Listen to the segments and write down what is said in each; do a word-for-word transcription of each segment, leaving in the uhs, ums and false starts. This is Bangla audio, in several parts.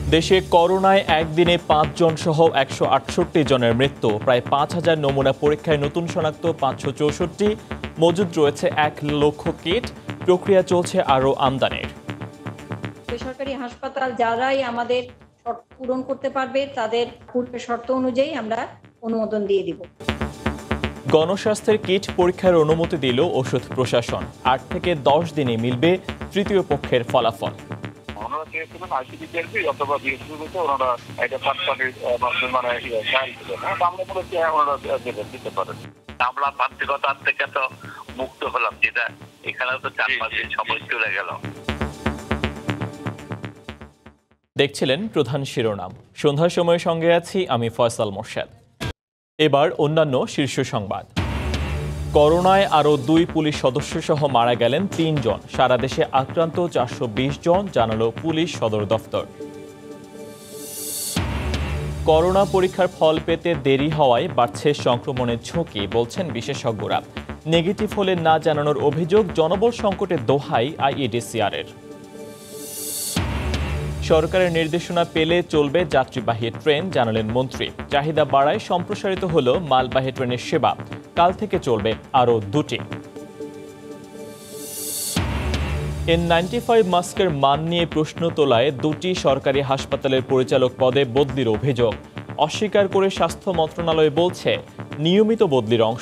দেশে করোনায় একদিনে পাঁচজন সহ একশো আটষট্টি জনের মৃত্যু, প্রায় পাঁচ হাজার নমুনা পরীক্ষায় নতুন শনাক্ত পাঁচশো চৌষট্টি। মজুদ রয়েছে এক লক্ষ কিট, প্রক্রিয়া চলছে আরও আমদানির। বেসরকারি হাসপাতাল যারাই আমাদের শর্ত পূরণ করতে পারবে তাদের পূর্বের শর্ত অনুযায়ী আমরা অনুমোদন দিয়ে দিব। গণস্বাস্থ্যের কিট পরীক্ষার অনুমতি দিল ওষুধ প্রশাসন। আট থেকে দশ দিনে মিলবে তৃতীয় পক্ষের ফলাফল। দেখছিলেন প্রধান শিরোনাম। সন্ধ্যার সময়ের সঙ্গে আছি আমি ফয়সাল মোর্শেদ। এবার অন্যান্য শীর্ষ সংবাদ। করোনায় আরও দুই পুলিশ সদস্য সহ মারা গেলেন তিনজন। সারা দেশে আক্রান্ত চারশো বিশ জন, জানালো পুলিশ সদর দফতর। করোনা পরীক্ষার ফল পেতে দেরি হওয়ায় বাড়ছে সংক্রমণের ঝুঁকি, বলছেন বিশেষজ্ঞরা। নেগেটিভ হলে না জানানোর অভিযোগ, জনবল সংকটের দোহাই আইইডিসিআরের। সরকারের নির্দেশনা পেলে চলবে যাত্রীবাহী ট্রেন, জানালেন মন্ত্রী। চাহিদা বাড়ায় সম্প্রসারিত হল মালবাহী ট্রেনের সেবা। কাল থেকে চলবে আরও দুটি। এন নাইনটি ফাইভ মাস্কের মান নিয়ে প্রশ্ন তোলায় দুটি সরকারি হাসপাতালের পরিচালক পদে বদলির অভিযোগ। অস্বীকার করে স্বাস্থ্য মন্ত্রণালয় বলছে নিয়মিত বদলির অংশ।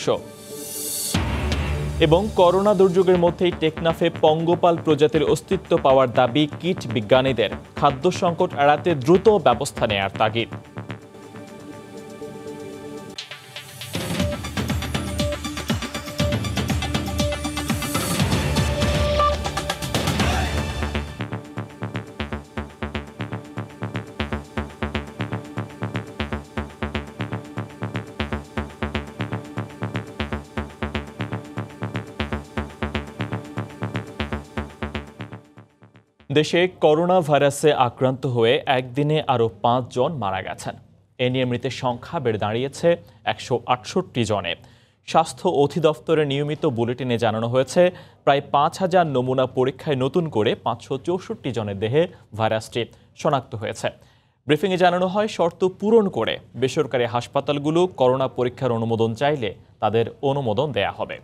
এবং করোনা দুর্যোগের মধ্যেই টেকনাফে পঙ্গপাল প্রজাতির অস্তিত্ব পাওয়ার দাবি কীট বিজ্ঞানীদের। খাদ্য সংকট এড়াতে দ্রুত ব্যবস্থা নেয়ার তাগিদ। দেশে করোনা ভাইরাসে আক্রান্ত হয়ে একদিনে আরও পাঁচজন মারা গেছেন। এ নিয়ে মৃতের সংখ্যা বেড়ে দাঁড়িয়েছে একশো আটষট্টি জনে। স্বাস্থ্য অধিদপ্তরের নিয়মিত বুলেটিনে জানানো হয়েছে প্রায় পাঁচ হাজার নমুনা পরীক্ষায় নতুন করে পাঁচশো চৌষট্টি জনের দেহে ভাইরাসটি শনাক্ত হয়েছে। ব্রিফিংয়ে জানানো হয়, শর্ত পূরণ করে বেসরকারি হাসপাতালগুলো করোনা পরীক্ষার অনুমোদন চাইলে তাদের অনুমোদন দেয়া হবে।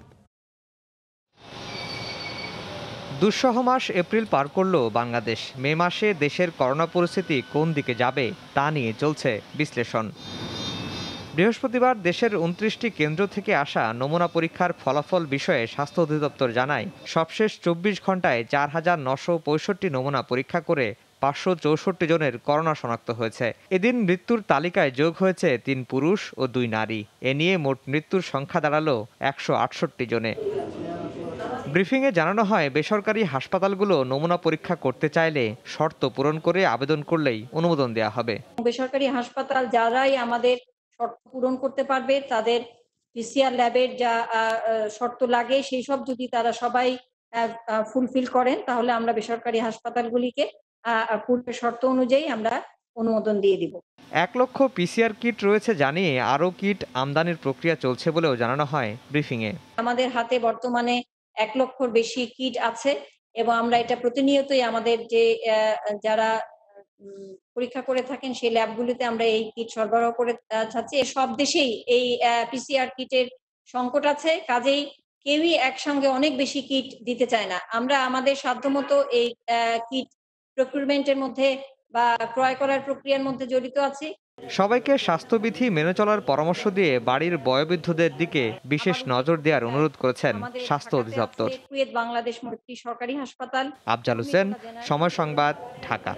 দুঃসহ মাস এপ্রিল পার করল বাংলাদেশ। মে মাসে দেশের করোনা পরিস্থিতি কোন দিকে যাবে তা নিয়ে চলছে বিশ্লেষণ। বৃহস্পতিবার দেশের উনত্রিশটি কেন্দ্র থেকে আসা নমুনা পরীক্ষার ফলাফল বিষয়ে স্বাস্থ্য অধিদপ্তর জানায়, সবশেষ চব্বিশ ঘন্টায় চার হাজার নশো পঁয়ষট্টি নমুনা পরীক্ষা করে পাঁচশো চৌষট্টি জনের করোনা শনাক্ত হয়েছে। এদিন মৃত্যুর তালিকায় যোগ হয়েছে তিন পুরুষ ও দুই নারী। এ নিয়ে মোট মৃত্যুর সংখ্যা দাঁড়ালো একশো আটষট্টি জনে। ব্রিফিংয়ে জানানো হয়, বেসরকারি হাসপাতালগুলো নমুনা পরীক্ষা করতে চাইলে শর্ত পূরণ করে আবেদন করলেই অনুমোদন দেওয়া হবে। বেসরকারি হাসপাতাল যারাই আমাদের শর্ত পূরণ করতে পারবে তাদের পিসিআর ল্যাবের যা শর্ত লাগে সেই সব যদি তারা সবাই ফুলফিল করেন তাহলে আমরা বেসরকারি হাসপাতালগুলিকে পূর্বের শর্ত অনুযায়ী আমরা অনুমোদন দিয়ে দিব। এক লক্ষ পিসিআর কিট রয়েছে জানিয়ে আরও কিট আমদানির প্রক্রিয়া চলছে বলেও জানানো হয় ব্রিফিংয়ে। আমাদের হাতে বর্তমানে এক লক্ষর বেশি কিট আছে এবং আমরা এটা প্রতিনিয়তই আমাদের যে যারা পরীক্ষা করে থাকেন সেই ল্যাবগুলিতে আমরা এই কিট সরবরাহ করে যাচ্ছি। সব দেশেই এই পিসিআর কিটের সংকট আছে, কাজেই কেউই একসঙ্গে অনেক বেশি কিট দিতে চায় না। আমরা আমাদের সাধ্যমতো এই কিট প্রকিউরমেন্টের মধ্যে বা ক্রয় করার প্রক্রিয়ার মধ্যে জড়িত আছি। সবাইকে স্বাস্থ্যবিধি মেনে চলার পরামর্শ দিয়ে বাড়ির বয়োবৃদ্ধদের দিকে বিশেষ নজর দেওয়ার অনুরোধ করেছেন স্বাস্থ্য অধিদপ্তর। বাংলাদেশ সরকারি হাসপাতাল। আফজাল হোসেন, সময় সংবাদ, ঢাকা।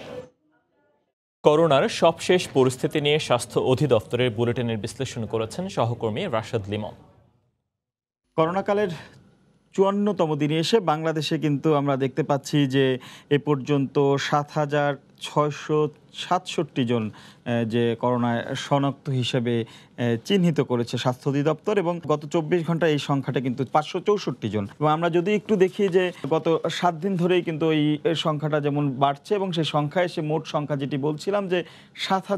করোনার সবশেষ পরিস্থিতি নিয়ে স্বাস্থ্য অধিদপ্তরের বুলেটিনের বিশ্লেষণ করেছেন সহকর্মী রাশেদ লিমন। করোনাকালের চুয়ান্নতম দিনে এসে বাংলাদেশে কিন্তু আমরা দেখতে পাচ্ছি যে এ পর্যন্ত সাত হাজার ছয়শো সাতষট্টি জন যে করোনায় শনাক্ত হিসেবে চিহ্নিত করেছে স্বাস্থ্য অধিদপ্তর, এবং গত চব্বিশ ঘন্টায় এই সংখ্যাটা কিন্তু পাঁচশো চৌষট্টি জন। এবং আমরা যদি একটু দেখি যে গত সাত দিন ধরেই কিন্তু এই সংখ্যাটা যেমন বাড়ছে এবং সেই সংখ্যায় সে মোট সংখ্যা যেটি বলছিলাম যে সাত হাজার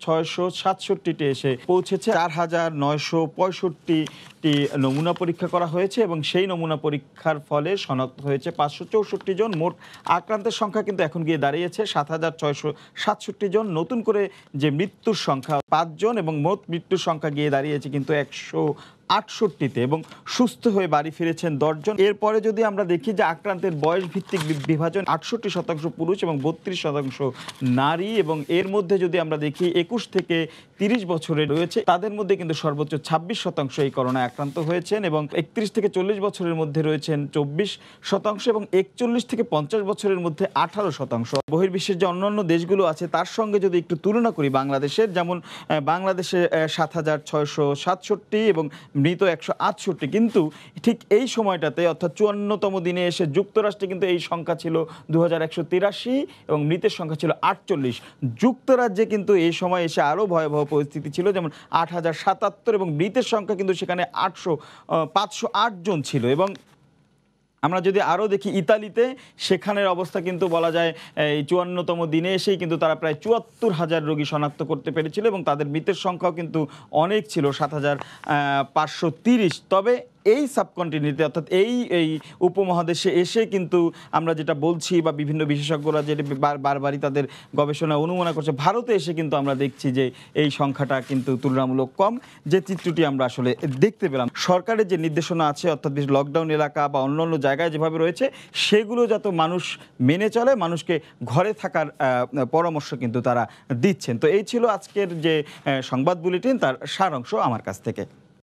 ছয়শো সাতষট্টিতে এসে পৌঁছেছে। চার হাজার নয়শো পঁয়ষট্টিটি নমুনা পরীক্ষা করা হয়েছে এবং সেই নমুনা পরীক্ষার ফলে শনাক্ত হয়েছে পাঁচশো চৌষট্টি জন। মোট আক্রান্তের সংখ্যা কিন্তু এখন গিয়ে দাঁড়িয়েছে সাত হাজার ছয়শো সাতষট্টি জন। নতুন করে যে মৃত্যুর সংখ্যা পাঁচজন এবং মোট মৃত্যুর সংখ্যা গিয়ে দাঁড়িয়েছে কিন্তু একশো আটষট্টিতে এবং সুস্থ হয়ে বাড়ি ফিরেছেন দশজন। এরপরে যদি আমরা দেখি যে আক্রান্তের বয়স ভিত্তিক বিভাজন আটষট্টি শতাংশ পুরুষ এবং বত্রিশ শতাংশ নারী, এবং এর মধ্যে যদি আমরা দেখি একুশ থেকে তিরিশ বছরের রয়েছে তাদের মধ্যে কিন্তু সর্বোচ্চ ছাব্বিশ শতাংশ এই করোনায় আক্রান্ত হয়েছেন এবং একত্রিশ থেকে চল্লিশ বছরের মধ্যে রয়েছেন চব্বিশ শতাংশ এবং একচল্লিশ থেকে পঞ্চাশ বছরের মধ্যে আঠারো শতাংশ। বহির্বিশ্বের যে অন্যান্য দেশগুলো আছে তার সঙ্গে যদি একটু তুলনা করি বাংলাদেশের, যেমন বাংলাদেশে সাত হাজার ছয়শো সাতষট্টি এবং মৃত একশো আটষট্টি, কিন্তু ঠিক এই সময়টাতে অর্থাৎ চুয়ান্নতম দিনে এসে যুক্তরাষ্ট্রে কিন্তু এই সংখ্যা ছিল দু হাজার একশো তিরাশি এবং মৃতের সংখ্যা ছিল আটচল্লিশ। যুক্তরাজ্যে কিন্তু এই সময় এসে আরও ভয়াবহ পরিস্থিতি ছিল, যেমন আট হাজার সাতাত্তর এবং মৃতের সংখ্যা কিন্তু সেখানে আটশো পাঁচশো আট জন ছিল। এবং আমরা যদি আরও দেখি ইতালিতে, সেখানের অবস্থা কিন্তু বলা যায় এই চুয়ান্নতম দিনে এসেই কিন্তু তারা প্রায় চুয়াত্তর হাজার রোগী শনাক্ত করতে পেরেছিল এবং তাদের মৃতের সংখ্যাও কিন্তু অনেক ছিল সাত হাজার পাঁচশো তিরিশ। তবে এই সাবকন্টিনেন্টে অর্থাৎ এই এই উপমহাদেশে এসে কিন্তু আমরা যেটা বলছি বা বিভিন্ন বিশেষজ্ঞরা যেটা বারবারই তাদের গবেষণা অনুমানা করছে, ভারতে এসে কিন্তু আমরা দেখছি যে এই সংখ্যাটা কিন্তু তুলনামূলক কম, যে চিত্রটি আমরা আসলে দেখতে পেলাম। সরকারের যে নির্দেশনা আছে অর্থাৎ লকডাউন এলাকা বা অন্যান্য জায়গায় যেভাবে রয়েছে সেগুলো যাতে মানুষ মেনে চলে, মানুষকে ঘরে থাকার পরামর্শ কিন্তু তারা দিচ্ছেন। তো এই ছিল আজকের যে সংবাদ বুলেটিন, তার সারাংশ আমার কাছ থেকে।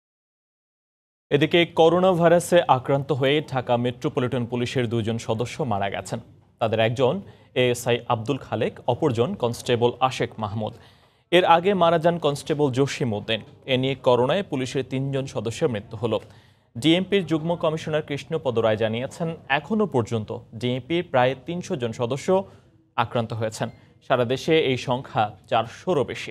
এদিকে করোনা ভাইরাসে আক্রান্ত হয়ে ঢাকা মেট্রোপলিটন পুলিশের দুজন সদস্য মারা গেছেন। তাদের একজন এএসআই আব্দুল খালেক, অপরজন কনস্টেবল আশেক মাহমুদ। এর আগে মারা যান কনস্টেবল জসিম উদ্দিন। এ নিয়ে করোনায় পুলিশের তিনজন সদস্যের মৃত্যু হলো। ডিএমপির যুগ্ম কমিশনার কৃষ্ণপদ রায় জানিয়েছেন, এখনও পর্যন্ত ডিএমপির প্রায় তিনশো জন সদস্য আক্রান্ত হয়েছেন। সারা দেশে এই সংখ্যা চারশোরও বেশি।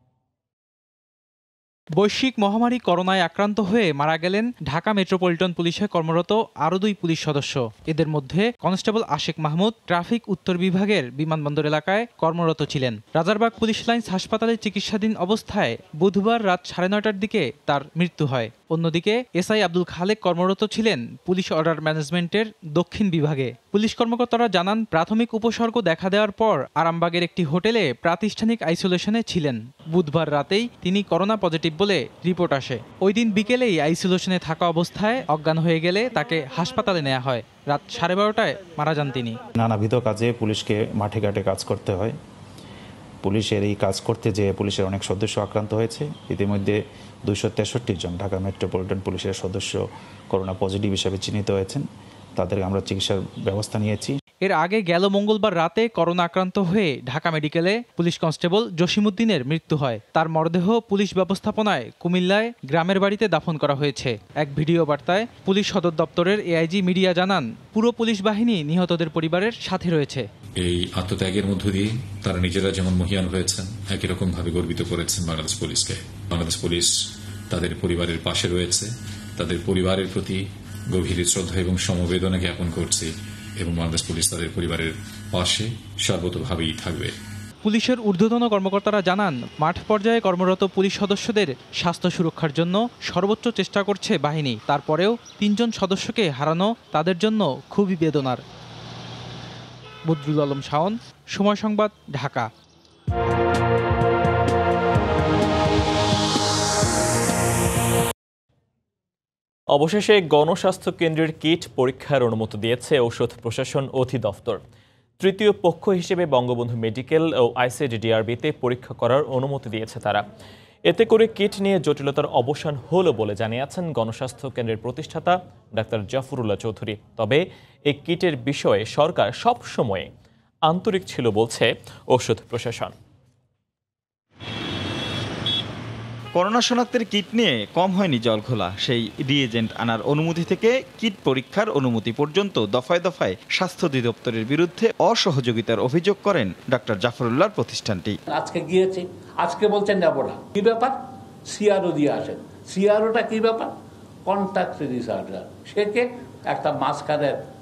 বৈশ্বিক মহামারী করোনায় আক্রান্ত হয়ে মারা গেলেন ঢাকা মেট্রোপলিটন পুলিশে কর্মরত আরও দুই পুলিশ সদস্য। এদের মধ্যে কনস্টেবল আশেক মাহমুদ ট্রাফিক উত্তর বিভাগের বিমানবন্দর এলাকায় কর্মরত ছিলেন। রাজারবাগ পুলিশ লাইন্স হাসপাতালে চিকিৎসাধীন অবস্থায় বুধবার রাত সাড়ে নয়টার দিকে তার মৃত্যু হয়। অন্যদিকে এসআই আব্দুল খালেক কর্মরত ছিলেন পুলিশ অর্ডার ম্যানেজমেন্টের দক্ষিণ বিভাগে। পুলিশ কর্মকর্তারা জানান, প্রাথমিক উপসর্গ দেখা দেওয়ার পর আরামবাগের একটি হোটেলে প্রাতিষ্ঠানিক আইসোলেশনে ছিলেন। বুধবার রাতেই তিনি করোনা পজিটিভ বলে রিপোর্ট আসে। ওই দিন বিকেলেই আইসোলেশনে থাকা অবস্থায় অজ্ঞান হয়ে গেলে তাকে হাসপাতালে নেওয়া হয়। রাত সাড়ে বারোটায় মারা যান তিনি। নানাবিধ কাজে পুলিশকে মাঠে ঘাটে কাজ করতে হয়। পুলিশের এই কাজ করতে যেয়ে পুলিশের অনেক সদস্য আক্রান্ত হয়েছে। ইতিমধ্যে দুইশো তেষট্টি জন ঢাকা মেট্রোপলিটন পুলিশের সদস্য করোনা পজিটিভ হিসেবে চিহ্নিত হয়েছেন। তাদের আমরা চিকিৎসার ব্যবস্থা নিয়েছি। এর আগে গেল মঙ্গলবার রাতে করোনা আক্রান্ত হয়ে ঢাকা মেডিকেলে পুলিশ কনস্টেবল জসিমউদ্দিনের মৃত্যু হয়। তার মরদেহ পুলিশ ব্যবস্থাপনায় কুমিল্লায় গ্রামের বাড়িতে দাফন করা হয়েছে। এক ভিডিও বার্তায় পুলিশ সদর দপ্তরের এআইজি মিডিয়া জানান, পুরো পুলিশ বাহিনী নিহতদের পরিবারের সাথে রয়েছে। এই আত্মত্যাগের মধ্য দিয়ে তারা নিজেরা যেমন মহিয়ান হয়েছেন, একই রকম ভাবে গর্বিত করেছেন বাংলাদেশ পুলিশকে। বাংলাদেশ পুলিশ তাদের পরিবারের পাশে রয়েছে, তাদের পরিবারের প্রতি গভীর শ্রদ্ধা এবং সমবেদনা জ্ঞাপন করছে এবং বাংলাদেশ পুলিশ তাদের পরিবারের পাশে সর্বতোভাবেই থাকবে। পুলিশের ঊর্ধ্বতন কর্মকর্তারা জানান, মাঠ পর্যায়ে কর্মরত পুলিশ সদস্যদের স্বাস্থ্য সুরক্ষার জন্য সর্বোচ্চ চেষ্টা করছে বাহিনী। তারপরেও তিনজন সদস্যকে হারানো তাদের জন্য খুবই বেদনার। বদরুল আলম শাওন, সময় সংবাদ, ঢাকা। অবশেষে গণস্বাস্থ্য কেন্দ্রের কিট পরীক্ষার অনুমতি দিয়েছে ঔষধ প্রশাসন অধিদপ্তর। তৃতীয় পক্ষ হিসেবে বঙ্গবন্ধু মেডিকেল ও আইসিডিডিআরবিতে পরীক্ষা করার অনুমতি দিয়েছে তারা। এতে করে কিট নিয়ে জটিলতার অবসান হলো বলে জানিয়েছেন গণস্বাস্থ্য কেন্দ্রের প্রতিষ্ঠাতা ডাক্তার জাফরুল্লাহ চৌধুরী। তবে এই কিটের বিষয়ে সরকার সবসময় আন্তরিক ছিল বলছে ঔষধ প্রশাসন। করোনা শনাক্তের কিট নিয়ে কম হয়নি জল খোলা। সেই রিএজেন্ট আনার অনুমতি থেকে কিট পরীক্ষার অনুমতি পর্যন্ত দফায় দফায় স্বাস্থ্য অধিদপ্তরের বিরুদ্ধে অসহযোগিতার অভিযোগ করেন ডাক্তার জাফরুল্লাহর প্রতিষ্ঠানটি। আজকে গিয়েছি, আজকে বলছেন যাবো না। কি ব্যাপার? সিআরও দিয়ে আসেন। সিআরওটা কি ব্যাপার? Contact researcher. সে কে? একটা মাঝখানের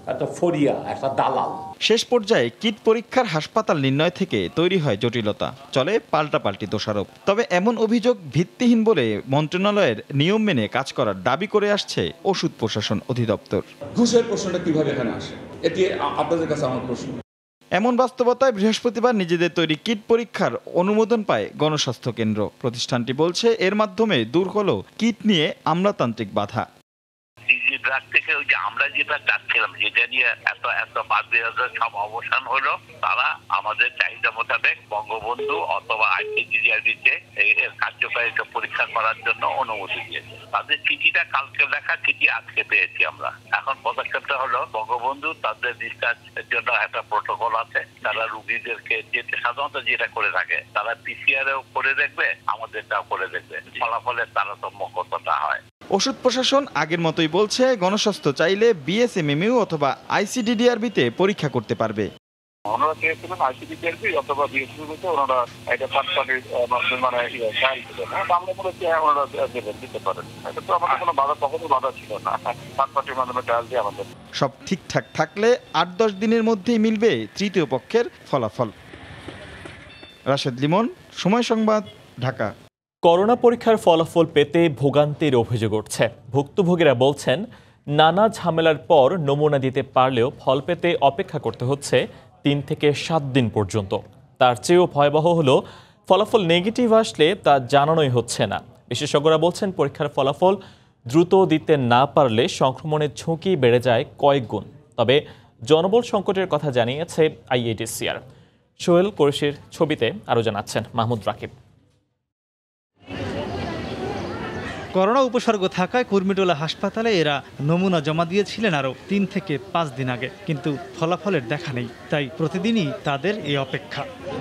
একটা ফরিয়া, একটা দালাল। শেষ পর্যায়ে কিট পরীক্ষার হাসপাতাল নির্ণয় থেকে তৈরি হয় জটিলতা, চলে পাল্টাপাল্টি দোষারোপ। তবে এমন অভিযোগ ভিত্তিহীন বলে মন্ত্রণালয়ের নিয়ম মেনে কাজ করার দাবি করে আসছে ওষুধ প্রশাসন অধিদপ্তর। ঘুষের প্রশ্নটা কিভাবে এখানে আসে, এটি আপনাদের কাছে আমার প্রশ্ন। এমন বাস্তবতায় বৃহস্পতিবার নিজেদের তৈরি কিট পরীক্ষার অনুমোদন পায় গণস্বাস্থ্য কেন্দ্র। প্রতিষ্ঠানটি বলছে এর মাধ্যমে দূর হলো কিট নিয়ে আমলাতান্ত্রিক বাধা। ড্রাগ থেকে ওই যে আমরা যেটা চাচ্ছিলাম, যেটা নিয়ে এত এত বাদ বিরোধের সব অবসান হলো, তারা আমাদের চাহিদা মোতাবেক বঙ্গবন্ধু অথবা আইসিডিডিআরবিতে এর কার্যকারিতা পরীক্ষা করার জন্য অনুমতি দিয়েছে। তাদের চিঠিটা কালকে লেখা, চিঠি আজকে পেয়েছি আমরা। এখন পদক্ষেপটা হলো বঙ্গবন্ধু তাদের ডিসচার্জের জন্য একটা প্রোটোকল আছে, তারা রুগীদেরকে যেতে সাধারণত যেটা করে থাকে, তারা পিসিআরও করে দেখবে, আমাদেরটাও করে দেখবে, ফলাফলের তারতম্য কতটা হয়। ওষুধ প্রশাসন আগের মতোই বলছে গণস্বাস্থ্য চাইলে বিএসএমএমইউ অথবা আইসিডিডিআরবিতে পরীক্ষা করতে পারবে। ওনারা চেয়েছিলেন আইসিডিডিআরবি অথবা বিএসএমইউতে ওনারা এটা থার্ড পার্টির মানে ট্রায়াল দিবেন। আমরা বলেছি ওনারা দেবেন, দিতে পারেন। এটা তো আমাদের কোনো বাধা, কখনো বাধা ছিল না। থার্ড পার্টির মাধ্যমে ট্রায়াল দিয়ে আমাদের সব ঠিকঠাক থাকলে আট দশ দিনের মধ্যেই মিলবে তৃতীয় পক্ষের ফলাফল। রাশেদ লিমন, সময় সংবাদ, ঢাকা। করোনা পরীক্ষার ফলাফল পেতে ভোগান্তির অভিযোগ উঠছে। ভুক্তভোগীরা বলছেন নানা ঝামেলার পর নমুনা দিতে পারলেও ফল পেতে অপেক্ষা করতে হচ্ছে তিন থেকে সাত দিন পর্যন্ত। তার চেয়েও ভয়াবহ হলো ফলাফল নেগেটিভ আসলে তা জানানোই হচ্ছে না। বিশেষজ্ঞরা বলছেন পরীক্ষার ফলাফল দ্রুত দিতে না পারলে সংক্রমণের ঝুঁকি বেড়ে যায় কয়েক গুণ। তবে জনবল সংকটের কথা জানিয়েছে আইইডিসিআর। সোহেল কোরেশির ছবিতে আরও জানাচ্ছেন মাহমুদ রাকিব। করোনা উপসর্গ থাকায় কুর্মিটোলা হাসপাতালে এরা নমুনা জমা দিয়েছিলেন আরও তিন থেকে পাঁচ দিন আগে, কিন্তু ফলাফলের দেখা নেই। তাই প্রতিদিনই তাদের এই অপেক্ষা।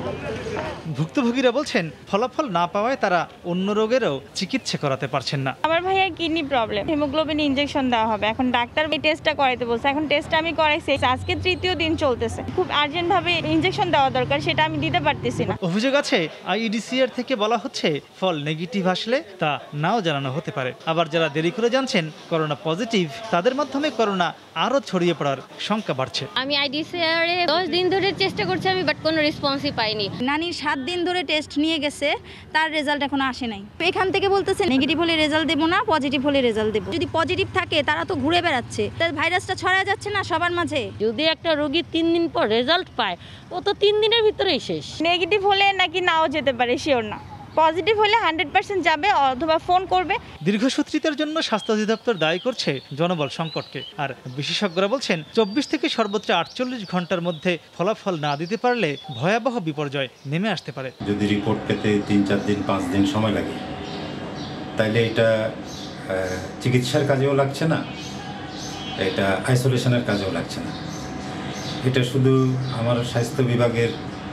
ভুক্তভোগীরা বলছেন ফলাফল না পাওয়ায় তারা অন্য রোগেরও চিকিৎসা করাতে পারছেন না। আমার ভাইয়ের কিডনি প্রবলেম, হিমোগ্লোবিন ইনজেকশন দেওয়া হবে। এখন ডাক্তার এই টেস্টটা করাইতে বলছে। এখন টেস্টটা আমি করাইছি, আজকে তৃতীয় দিন চলতেছে। খুব আর্জেন্ট ভাবে ইনজেকশন দেওয়া দরকার, সেটা আমি দিতে পারতেছি না। অভিযোগ আছে আইইডিসিআর থেকে বলা হচ্ছে ফল নেগেটিভ আসলে তা নাও জানানো হতে পারে। আবার যারা দেরি করে জানছেন করোনা পজিটিভ, তাদের মাধ্যমে করোনা আরো ছড়িয়ে পড়ার শঙ্কা বাড়ছে। আমি আইডিসিআর এ দশ দিন ধরে চেষ্টা করছি আমি, বাট কোনো রেসপন্সই পাইনি। নানি সাত দিন ধরে টেস্ট নিয়ে গেছে, তার রেজাল্ট এখনো আসে নাই। এখান থেকে বলতেছে নেগেটিভ হলে রেজাল্ট দেবো না, পজিটিভ হলে রেজাল্ট দেবো। যদি পজিটিভ থাকে তারা তো ঘুরে বেড়াচ্ছে, তার ভাইরাসটা ছড়ায় যাচ্ছে না সবার মাঝে। যদি একটা রোগী তিন দিন পর রেজাল্ট পায়, ও তো তিন দিনের ভিতরেই শেষ। নেগেটিভ হলে নাকি নাও যেতে পারে, শিওর না। পজিটিভ হলে হান্ড্রেড পার্সেন্ট যাবে অথবা ফোন করবে। দীর্ঘসূত্রিতার জন্য স্বাস্থ্য অধিদপ্তর দায়ী করছে জনবল সংকটকে। আর বিশেষজ্ঞরা বলছেন চব্বিশ থেকে সর্বোচ্চ আটচল্লিশ ঘন্টার মধ্যে ফলাফল না দিতে পারলে ভয়াবহ বিপর্যয় নেমে আসতে পারে। যদি রিপোর্ট পেতে তিন চার দিন পাঁচ দিন সময় লাগে, তাইলে এটা চিকিৎসার কাজেও লাগছে না, এটা আইসোলেশনের কাজেও লাগছে না। এটা শুধু আমার স্বাস্থ্য বিভাগের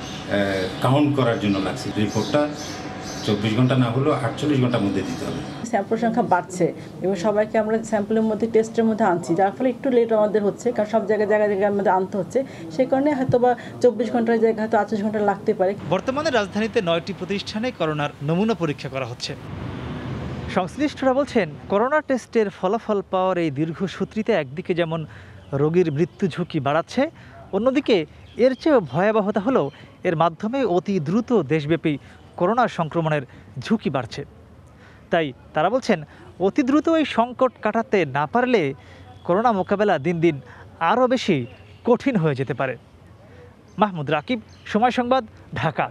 কাউন্ট করার জন্য লাগছে। রিপোর্টটা চব্বিশ ঘন্টা না হলেও আটচল্লিশ ঘন্টার মধ্যে দিতে হবে। স্যাম্পল সংখ্যা বাড়ছে এবং সবাইকে আমরা স্যাম্পলের মধ্যে টেস্টের মধ্যে আনছি, যার ফলে একটু লেট আমাদের হচ্ছে, কারণ সব জায়গায় জায়গায় জায়গায় আমাদের আনতে হচ্ছে। সেই কারণে হয়তো বা চব্বিশ ঘন্টার জায়গায় হয়তো আটচল্লিশ ঘন্টা লাগতে পারে। বর্তমানে রাজধানীতে নয়টি প্রতিষ্ঠানে করোনার নমুনা পরীক্ষা করা হচ্ছে। সংশ্লিষ্টরা বলছেন করোনা টেস্টের ফলাফল পাওয়ার এই দীর্ঘসূত্রিতা একদিকে যেমন রোগীর মৃত্যু ঝুঁকি বাড়াচ্ছে, অন্যদিকে এর চেয়েও ভয়াবহতা হলো এর মাধ্যমে অতি দ্রুত দেশব্যাপী করোনা সংক্রমণের ঝুঁকি বাড়ছে। তাই তারা বলছেন অতি দ্রুত এই সংকট কাটাতে না পারলে করোনা মোকাবেলা দিন দিন আরও বেশি কঠিন হয়ে যেতে পারে। মাহমুদ রাকিব, সময় সংবাদ, ঢাকা।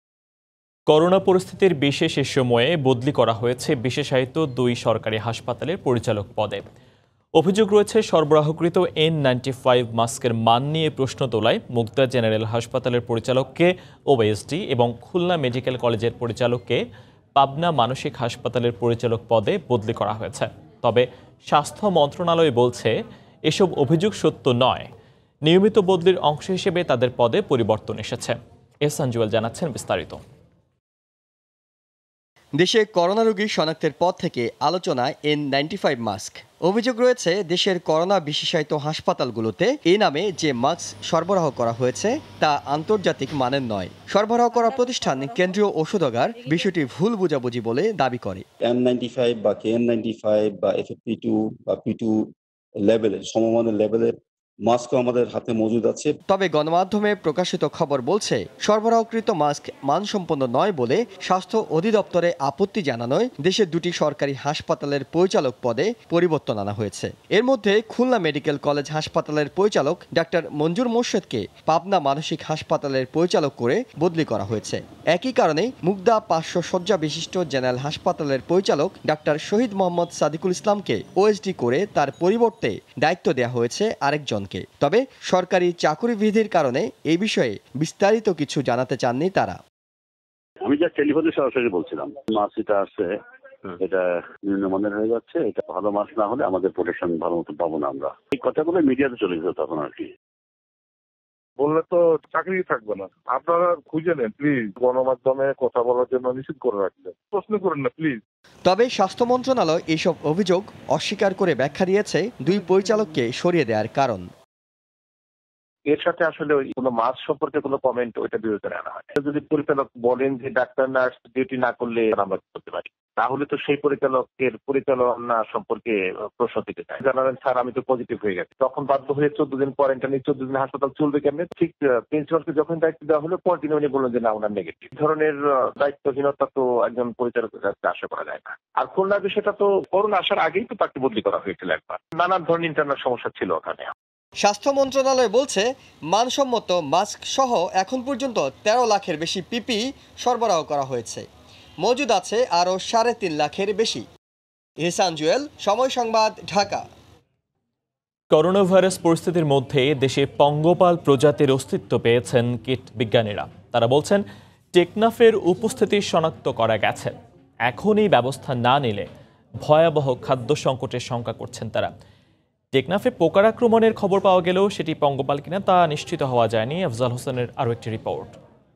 করোনা পরিস্থিতির বিশেষ এ সময়ে বদলি করা হয়েছে বিশেষায়িত দুই সরকারি হাসপাতালের পরিচালক পদে। অভিযোগ রয়েছে সরবরাহকৃত এন নাইনটি ফাইভ মাস্কের মান নিয়ে প্রশ্ন তোলায় মুগদা জেনারেল হাসপাতালের পরিচালককে ওএসডি এবং খুলনা মেডিকেল কলেজের পরিচালককে পাবনা মানসিক হাসপাতালের পরিচালক পদে বদলি করা হয়েছে। তবে স্বাস্থ্য মন্ত্রণালয় বলছে এসব অভিযোগ সত্য নয়। নিয়মিত বদলির অংশ হিসেবে তাদের পদে পরিবর্তন এসেছে। এস সঞ্জুয়াল জানাচ্ছেন বিস্তারিত। দেশে করোনা রোগী শনাক্তের পর থেকে আলোচনায় এন নাইনটি ফাইভ মাস্ক। অভিযোগ রয়েছে দেশের করোনা বিশেষায়িত হাসপাতালগুলোতে এই নামে যে মাস্ক সরবরাহ করা হয়েছে তা আন্তর্জাতিক মানের নয়। সরবরাহ করা প্রতিষ্ঠান কেন্দ্রীয় ঔষধাগার বিষয়টি ভুল বোঝাবুঝি বলে দাবি করে। এন নাইনটি ফাইভ বা কে এন নাইনটি ফাইভ বা এফ এফ পি টু বা পি টু লেভেলের সমমানের লেভেলের মাস্কও আমাদের হাতে মজুদ আছে। তবে গণমাধ্যমে প্রকাশিত খবর বলছে সরবরাহকৃত মাস্ক মানসম্পন্ন নয় বলে স্বাস্থ্য অধিদপ্তরে আপত্তি জানানোয় দেশের দুটি সরকারি হাসপাতালের পরিচালক পদে পরিবর্তন আনা হয়েছে। এর মধ্যে খুলনা মেডিকেল কলেজ হাসপাতালের পরিচালক ডাক্তার মঞ্জুর মোর্শেদকে পাবনা মানসিক হাসপাতালের পরিচালক করে বদলি করা হয়েছে। একই কারণে মুগদা পাঁচশো শয্যা বিশিষ্ট জেনারেল হাসপাতালের পরিচালক ডাক্তার শহীদ মোহাম্মদ সাদিকুল ইসলামকে ওএসডি করে তার পরিবর্তে দায়িত্ব দেওয়া হয়েছে আরেকজন। তবে সরকারি চাকুরি বিধির কারণে এই বিষয়ে বিস্তারিত কিছু জানাতে চাননি তারা। আমি যা টেলিফোনে সরাসরি বলছিলাম, মাছ এটা আছে, এটা নিম্নমানের হয়ে যাচ্ছে, এটা ভালো মাছ না হলে আমাদের প্রোটেকশন ভালো মতো পাবো না আমরা। এই কথাগুলো মিডিয়াতে চলে যেত তখন আর কি। বললে তো চাকরি থাকবে না। আপনারা খুঁজে নেন প্লিজ, গণমাধ্যমে কথা বলার জন্য নিষিদ্ধ করে রাখবেন, প্রশ্ন করেন না প্লিজ। তবে স্বাস্থ্য মন্ত্রণালয় এইসব অভিযোগ অস্বীকার করে ব্যাখ্যা দিয়েছে দুই পরিচালককে সরিয়ে দেওয়ার কারণ। এর সাথে আসলে কোনো মাস সম্পর্কে কোনো কমেন্ট ওইটা বিবেচনা আনা হয়। যদি পরিচালক বলেন যে ডাক্তার নার্স ডিউটি না করলে আমরা করতে পারি, তাহলে তো সেই পরিচালকের পরিচালনা সম্পর্কে প্রশ্ন থেকে যায়। জানালেন স্যার আমি তো পজিটিভ হয়ে গেছি, তখন বাধ্য হয়ে চোদ্দ দিন কোয়ারেন্টাইন, চোদ্দ দিন হাসপাতাল চলবে কেমনে? ঠিক প্রিন্সিপালকে যখন দায়িত্ব দেওয়া হলো কন্টিনিউ উনি বললেন যে না ওনার নেগেটিভ। ধরনের দায়িত্বহীনতা তো একজন পরিচালকের কাছে আশা করা যায় না। আর খুলনার বিষয়টা তো করোনা আসার আগেই তো তাকে বদলি করা হয়েছিল একবার, নানান ধরনের ইন্টারনাল সমস্যা ছিল ওখানে। স্বাস্থ্য মন্ত্রণালয় বলছে মানসম্মত মাস্ক সহ এখন পর্যন্ত তেরো লাখের বেশি পিপি সরবরাহ করা হয়েছে। মজুদ আছে আরও সাড়ে তিন লাখের বেশি। ইহসান জুয়েল, সময় সংবাদ, ঢাকা। করোনা ভাইরাস পরিস্থিতির মধ্যে দেশে পঙ্গপাল প্রজাতির অস্তিত্ব পেয়েছেন কীট বিজ্ঞানীরা। তারা বলছেন টেকনাফের উপস্থিতি শনাক্ত করা গেছে। এখনই ব্যবস্থা না নিলে ভয়াবহ খাদ্য সংকটের শঙ্কা করছেন তারা। টেকনাফে পোকার আক্রমণের খবর পাওয়া গেলেও সেটি পঙ্গপাল কিনা তা নিশ্চিত হওয়া যায়নি। আফজাল হোসেনের আরও একটি রিপোর্ট।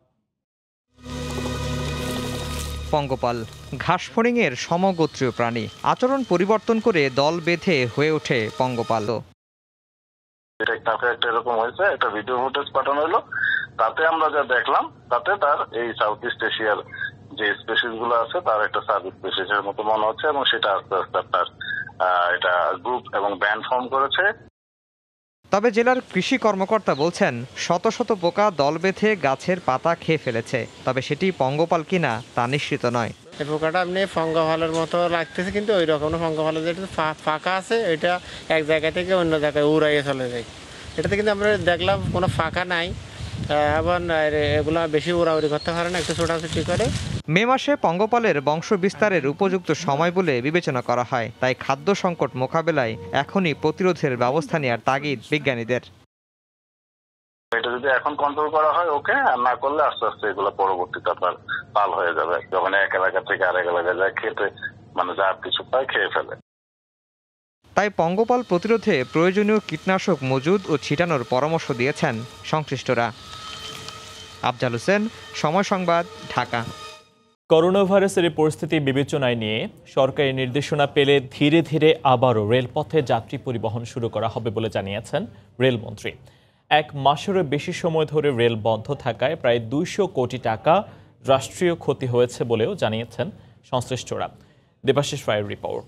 পঙ্গপাল ঘাসফড়িংয়ের সমগোত্রীয় প্রাণী, আচরণ পরিবর্তন করে দল বেঁধে হয়ে ওঠে পঙ্গপাল। টেকনাফে একটা এরকম হয়েছে, একটা ভিডিও ফুটেজ পাঠানো হলো, তাতে আমরা যা দেখলাম তাতে তার এই সাউথ ইস্ট এশিয়ার যে স্পেসিস গুলো আছে তার একটা সাব স্পেসিসের মতো মনে হচ্ছে, এবং সেটা আস্তে আস্তে আপনার এটা গ্রুপ এবং ব্যান্ড ফর্ম করেছে। তবে জেলার কৃষি কর্মকর্তা বলছেন শত শত পোকা দল বেঁধে গাছের পাতা খেয়ে ফেলেছে, তবে সেটি পঙ্গপাল কিনা তা নিশ্চিত নয়। এই পোকাটা আপনি পঙ্গপালের মতো লাগতেছে, কিন্তু ওই রকম পঙ্গপাল যেটা ফাঁকা আছে এটা এক জায়গা থেকে অন্য জায়গায় উড়াইয়ে চলে যায়। এটাতে কিন্তু আমরা দেখলাম কোনো ফাঁকা নাই, এবং এগুলা বেশি উড়াউড়ি করতে পারে না, একটু ছোটাছুটি করে। মে মাসে পঙ্গপালের বংশ বিস্তারের উপযুক্ত সময় বলে বিবেচনা করা হয়, তাই খাদ্য সংকট মোকাবেলায় এখনই প্রতিরোধের ব্যবস্থা নেওয়ার তাগিদ বিজ্ঞানীদের। এটা যদি এখন কন্ট্রোল করা হয় ওকে, আর না করলে আস্তে আস্তে এগুলো পরবর্তীতে আপনার পাল হয়ে যাবে, যখন এক এলাকা থেকে আরেক এলাকায় যায় খেতে, মানে যা কিছু পায় খেয়ে ফেলে। তাই পঙ্গপাল প্রতিরোধে প্রয়োজনীয় কীটনাশক মজুদ ও ছিটানোর পরামর্শ দিয়েছেন সংশ্লিষ্টরা। আফজাল হোসেন, সময় সংবাদ, ঢাকা। করোনা ভাইরাসের পরিস্থিতি বিবেচনায় নিয়ে সরকারি নির্দেশনা পেলে ধীরে ধীরে আবারও রেলপথে যাত্রী পরিবহন শুরু করা হবে বলে জানিয়েছেন রেলমন্ত্রী। এক মাসেরও বেশি সময় ধরে রেল বন্ধ থাকায় প্রায় দুইশো কোটি টাকা রাষ্ট্রীয় ক্ষতি হয়েছে বলেও জানিয়েছেন সংশ্লিষ্টরা। দেবাশিস রায়ের রিপোর্ট।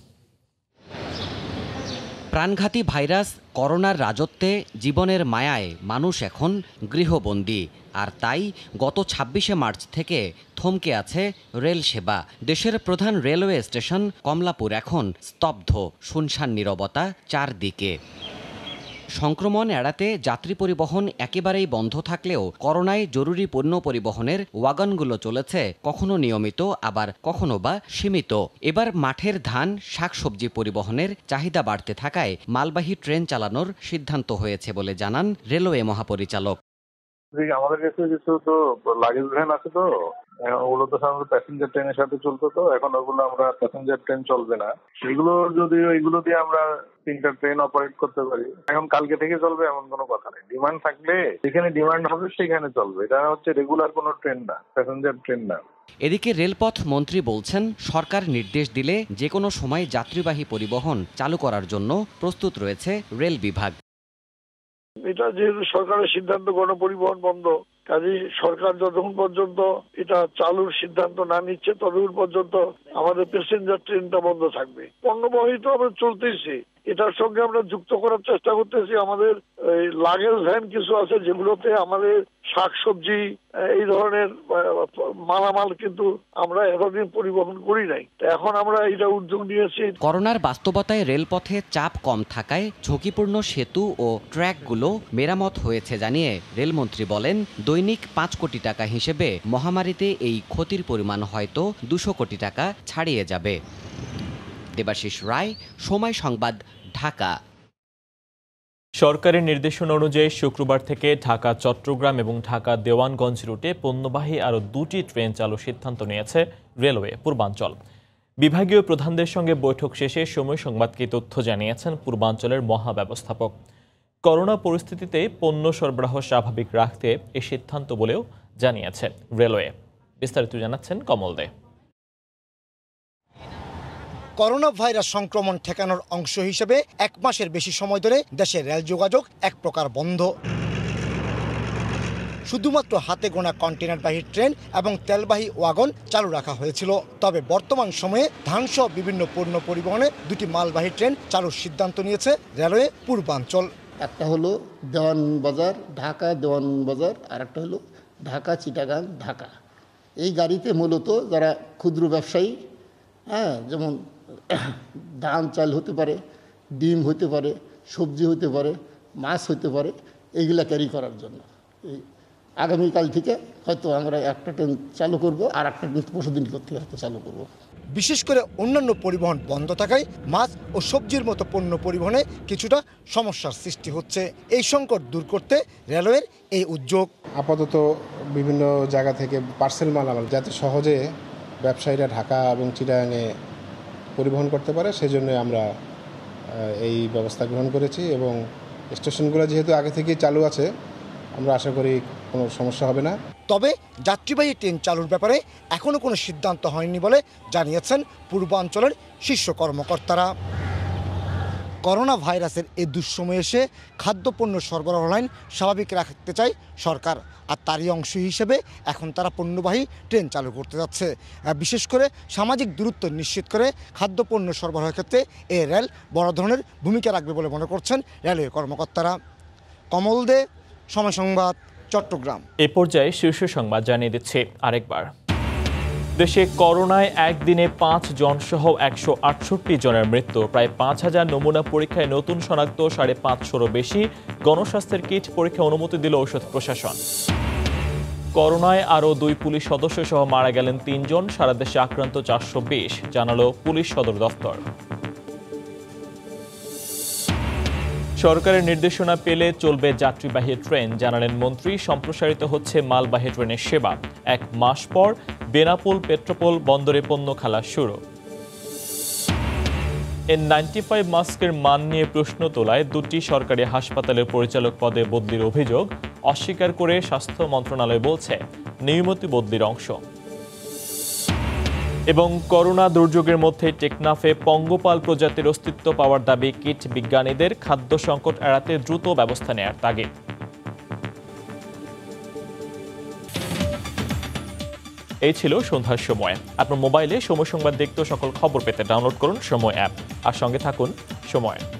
প্রাণঘাতী ভাইরাস করোনার রাজত্বে জীবনের মায়ায় মানুষ এখন গৃহবন্দী, আর তাই গত ছাব্বিশে মার্চ থেকে থমকে আছে রেল সেবা। দেশের প্রধান রেলওয়ে স্টেশন কমলাপুর এখন স্তব্ধ, শুনশান নীরবতা চারদিকে। সংক্রমণ এড়াতে যাত্রী পরিবহন একেবারেই বন্ধ থাকলেও করোনায় জরুরি পণ্য পরিবহনের ওয়াগনগুলো চলেছে কখনো নিয়মিত, আবার কখনো বা সীমিত। এবার মাঠের ধান, শাকসবজি পরিবহনের চাহিদা বাড়তে থাকায় মালবাহী ট্রেন চালানোর সিদ্ধান্ত হয়েছে বলে জানান রেলওয়ে মহাপরিচালক। আমাদের কাছে কিছু তো লাগেজ ভ্যান আছে, তো ওগুলো তো সাধারণত প্যাসেঞ্জার ট্রেনের সাথে চলতো, তো এখন ওগুলো আমরা প্যাসেঞ্জার ট্রেন চলবে না। এগুলো যদি এগুলো দিয়ে আমরা তিনটা ট্রেন অপারেট করতে পারি, এখন কালকে থেকে চলবে এমন কোনো কথা নেই। ডিমান্ড থাকলে যেখানে ডিমান্ড হবে সেখানে চলবে, এটা হচ্ছে রেগুলার কোনো ট্রেন না, প্যাসেঞ্জার ট্রেন না। এদিকে রেলপথ মন্ত্রী বলছেন সরকার নির্দেশ দিলে যে কোনো সময় যাত্রীবাহী পরিবহন চালু করার জন্য প্রস্তুত রয়েছে রেল বিভাগ। এটা যেহেতু সরকারের সিদ্ধান্ত গণপরিবহন বন্ধ, কাজেই সরকার যতক্ষণ পর্যন্ত এটা চালুর সিদ্ধান্ত না নিচ্ছে ততক্ষণ পর্যন্ত আমাদের প্যাসেঞ্জার ট্রেনটা বন্ধ থাকবে। পণ্যবাহী তো আমরা চলতেছি, এটার সঙ্গে আমরা যুক্ত করার চেষ্টা করতেছি আমাদের লাগেজ ভ্যান কিছু আছে যেগুলোতে আমাদের শাকসবজি এই ধরনের মালামাল কিন্তু আমরা এতদিন পরিবহন করি নাই, এখন আমরা এটা উদ্যোগ নিয়েছি। করোনার বাস্তবতায় রেলপথে চাপ কম থাকায় ঝুঁকিপূর্ণ সেতু ও ট্র্যাকগুলো মেরামত হয়েছে জানিয়ে রেলমন্ত্রী বলেন, দৈনিক পাঁচ কোটি টাকা হিসেবে মহামারীতে এই ক্ষতির পরিমাণ হয়তো দুশো কোটি টাকা ছাড়িয়ে যাবে। দেবাশিস রায়, সময় সংবাদ, ঢাকা। সরকারের নির্দেশনা অনুযায়ী শুক্রবার থেকে ঢাকা চট্টগ্রাম এবং ঢাকা দেওয়ানগঞ্জ রুটে পণ্যবাহী আরও দুটি ট্রেন চালুর সিদ্ধান্ত নিয়েছে রেলওয়ে পূর্বাঞ্চল। বিভাগীয় প্রধানদের সঙ্গে বৈঠক শেষে সময় সংবাদকে তথ্য জানিয়েছেন পূর্বাঞ্চলের মহাব্যবস্থাপক। করোনা পরিস্থিতিতে পণ্য সরবরাহ স্বাভাবিক রাখতে এই সিদ্ধান্ত বলেও জানিয়েছে রেলওয়ে। বিস্তারিত জানাচ্ছেন কমল দে। করোনা ভাইরাস সংক্রমণ ঠেকানোর অংশ হিসেবে এক মাসের বেশি সময় ধরে দেশের রেল যোগাযোগ এক প্রকার বন্ধ। শুধুমাত্র হাতে গোনা কন্টেনারবাহী ট্রেন এবং তেলবাহী ওয়াগন চালু রাখা হয়েছিল। তবে বর্তমান সময়ে ধানসহ বিভিন্ন পণ্য পরিবহনে দুটি মালবাহী ট্রেন চালুর সিদ্ধান্ত নিয়েছে রেলওয়ে পূর্বাঞ্চল। একটা হলো দেওয়ান বাজার ঢাকা দেওয়ান বাজার, আর একটা হলো ঢাকা চিটাগাং ঢাকা। এই গাড়িতে মূলত যারা ক্ষুদ্র ব্যবসায়ী, হ্যাঁ, যেমন ধান চাল হতে পারে, ডিম হতে পারে, সবজি হতে পারে, মাছ হতে পারে, এইগুলা ক্যারি করার জন্য এই আগামীকাল থেকে হয়তো আমরা একটা ট্রেন চালু করব, আর একটা ট্রেন পরশু দিন থেকে হয়তো চালু করব। বিশেষ করে অন্যান্য পরিবহন বন্ধ থাকায় মাছ ও সবজির মতো পণ্য পরিবহনে কিছুটা সমস্যার সৃষ্টি হচ্ছে। এই সংকট দূর করতে রেলওয়ের এই উদ্যোগ। আপাতত বিভিন্ন জায়গা থেকে পার্সেল মালামাল যাতে সহজে ব্যবসায়ীরা ঢাকা এবং চিটাগাংয়ে পরিবহন করতে পারে, সেজন্য আমরা এই ব্যবস্থা গ্রহণ করেছি। এবং স্টেশনগুলো যেহেতু আগে থেকেই চালু আছে, আমরা আশা করি কোনো সমস্যা হবে না। তবে যাত্রীবাহী ট্রেন চালুর ব্যাপারে এখনও কোনো সিদ্ধান্ত হয়নি বলে জানিয়েছেন পূর্বাঞ্চলের শীর্ষ কর্মকর্তারা। করোনা ভাইরাসের এই দুঃসময়ে এসে খাদ্যপণ্য সরবরাহ লাইন স্বাভাবিক রাখতে চায় সরকার, আর তারই অংশ হিসেবে এখন তারা পণ্যবাহী ট্রেন চালু করতে যাচ্ছে। বিশেষ করে সামাজিক দূরত্ব নিশ্চিত করে খাদ্যপণ্য সরবরাহের ক্ষেত্রে এই রেল বড় ধরনের ভূমিকা রাখবে বলে মনে করছেন রেলওয়ে কর্মকর্তারা। কমল দে, সময় সংবাদ, চট্টগ্রাম। এ পর্যায়ে শীর্ষ সংবাদ জানিয়ে দিচ্ছি আরেকবার। দেশে করোনায় একদিনে পাঁচ জন সহ একশো আটষট্টি জনের মৃত্যু। প্রায় পাঁচ হাজার নমুনা পরীক্ষায় নতুন শনাক্ত সাড়ে পাঁচশোরও বেশি। গণস্বাস্থ্যের কিট পরীক্ষা অনুমতি দিল ঔষধ প্রশাসন। করোনায় আরও দুই পুলিশ সদস্য সহ মারা গেলেন তিনজন। সারা দেশে আক্রান্ত চারশো বিশ, জানালো পুলিশ সদর দফতর। সরকারের নির্দেশনা পেলে চলবে যাত্রীবাহী ট্রেন, জানালেন মন্ত্রী। সম্প্রসারিত হচ্ছে মালবাহী ট্রেনের সেবা। এক মাস পর বেনাপোল পেট্রোপোল বন্দরে পণ্য খালাস শুরু। এন নাইনটি ফাইভ মাস্কের মান নিয়ে প্রশ্ন তোলায় দুটি সরকারি হাসপাতালের পরিচালক পদে বদলির অভিযোগ অস্বীকার করে স্বাস্থ্য মন্ত্রণালয় বলছে নিয়মিত বদলির অংশ। এবং করোনা দুর্যোগের মধ্যে টেকনাফে পঙ্গপাল প্রজাতির অস্তিত্ব পাওয়ার দাবি কীট বিজ্ঞানীদের। খাদ্য সংকট এড়াতে দ্রুত ব্যবস্থা নেয়ার তাগিদ। এই ছিল সন্ধ্যার সময়। আপনার মোবাইলে সময় সংবাদ দেখতে সকল খবর পেতে ডাউনলোড করুন সময় অ্যাপ, আর সঙ্গে থাকুন সময়।